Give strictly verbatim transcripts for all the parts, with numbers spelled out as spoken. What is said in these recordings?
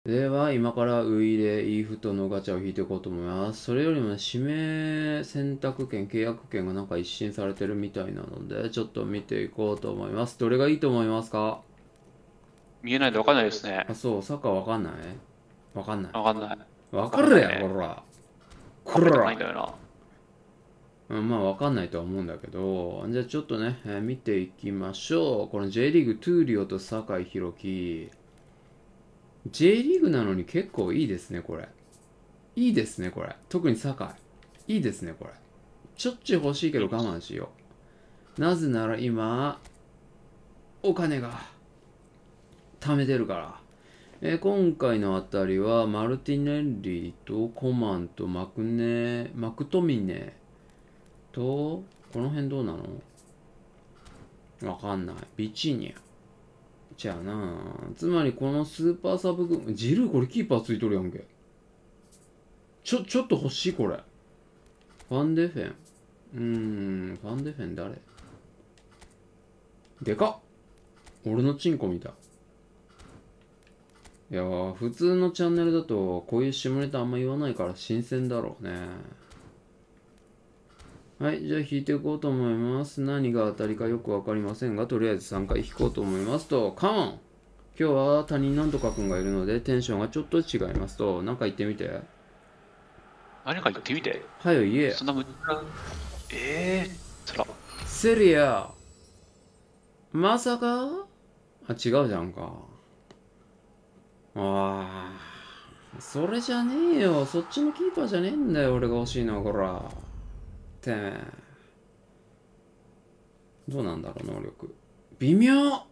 では、今からウイレ、イーフトのガチャを引いていこうと思います。それよりもね、指名選択権、契約権がなんか一新されてるみたいなので、ちょっと見ていこうと思います。どれがいいと思いますか？ 見えないとわかんないですね。 あ、そう、サッカーわかんないわかんない。 わかんない。 わわかるや、 かんないね。 こら。こ食べたことないんら。 だよな。 うん、まあわかんないとは思うんだけど、じゃあちょっとね、えー見ていきましょう。この J リーグ、トゥーリオと酒井宏樹。J リーグなのに結構いいですね、これ。いいですね、これ。特に酒井。いいですね、これ。しょっちゅう欲しいけど我慢しよう。なぜなら今、お金が貯めてるから。えー今回のあたりは、マルティネッリとコマンとマクネ、マクトミネと、この辺どうなの？わかんない。ビチーニャ。じゃあな、つまりこのスーパーサブ軍、ジルーこれキーパーついとるやんけ。ちょ、ちょっと欲しいこれ。ファンデフェン。うーん、ファンデフェン誰？でかっ。俺のチンコ見た。いやー、普通のチャンネルだとこういう下ネタあんま言わないから新鮮だろうね。はい、じゃあ引いていこうと思います。何が当たりかよくわかりませんが、とりあえずさんかい引こうと思いますと、カモン。今日は他人なんとかくんがいるのでテンションがちょっと違いますと、なんか言ってみて。 何か言ってみて。 はよ言え。 そんなむっちゃ、ええー、つら。 セリア。まさかあ、違うじゃんか。ああ、それじゃねえよ。そっちのキーパーじゃねえんだよ。俺が欲しいのは、こら。てめえ。どうなんだろう、能力。微妙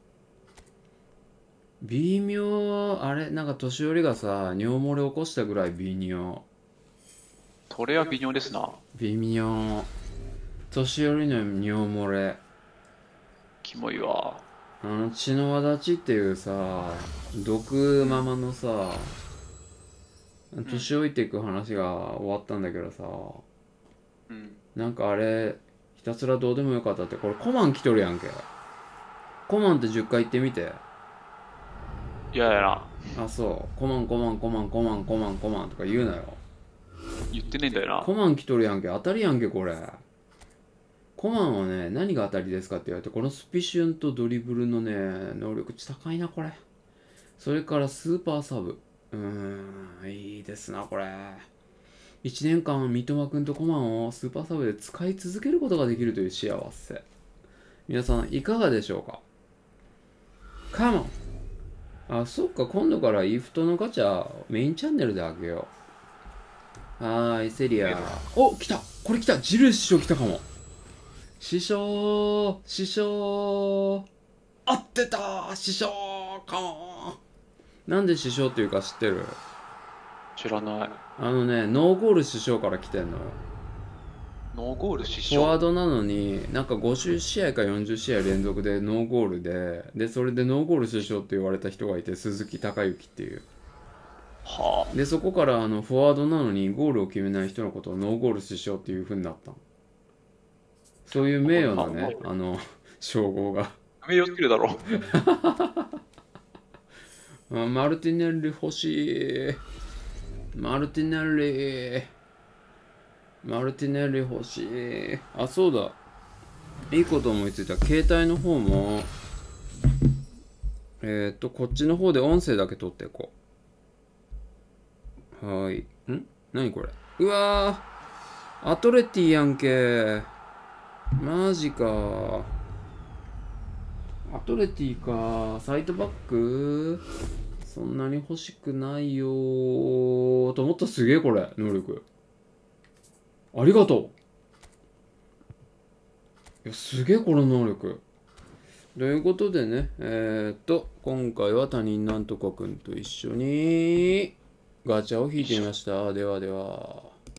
微妙。あれなんか年寄りがさ、尿漏れ起こしたぐらい微妙。 それは微妙ですな。 微妙。年寄りの尿漏れ。 キモいわ。 あの、血の輪立ちっていうさ、毒うん。 ママのさ、 うん。 年老いていく話が終わったんだけどさ、 うん。 なんかあれ、ひたすらどうでもよかったって、これコマン来とるやんけ。コマンってじゅっかい言ってみて。 嫌やな。 あ、そう。コマンコマンコマンコマンコマンコマンとか言うなよ。 言ってねえんだよな。 コマン来とるやんけ。当たりやんけ、これ。コマンはね、何が当たりですかって言われて、このスピシュンとドリブルのね、能力値高いな、これ。それからスーパーサブ。うーん、いいですな、これ。いちねんかん三笘くんとコマンをスーパーサブで使い続けることができるという幸せ。皆さん、いかがでしょうか？カモン。あ、そっか、今度からイフトのガチャメインチャンネルであげよう。はーい、セリア。 ええの。 お、来た。これ来た。ジルー師匠来たかも。師匠師匠合ってた師匠かも。なんで師匠っていうか知ってる？ 知らない。 あのね、ノーゴール師匠から来てんのよ。 ノーゴール失フォワー笑。 ドなのに、なんかごじゅう試合かよんじゅう試合連続でノーゴールで、で、それでノーゴール師匠って言われた人がいて、鈴木孝之っていう。 はで、そこからあのフォワードなのにゴールを決めない人のことをノーゴール師匠っていう風になったの。そういうあ。こ名れな、まあ、 誉なね、あの、称号が。 名誉つけるだろう。 あマルティネッリ欲しい。マルティネッリ。マルティネッリ欲しい。あ、そうだ。いいこと思いついた。携帯の方も、えーっと、こっちの方で音声だけ取っていこう。はーい。ん何これ？うわー、アトレティやんけ。マジか。アトレティか。サイドバックそんなに欲しくないよーと思ったらすげえこれ、能力。ありがとう。いや、すげえこの能力。ということでね、えー、っと、今回は他人なんとかくんと一緒にガチャを引いてみ一緒。 ました。ではでは。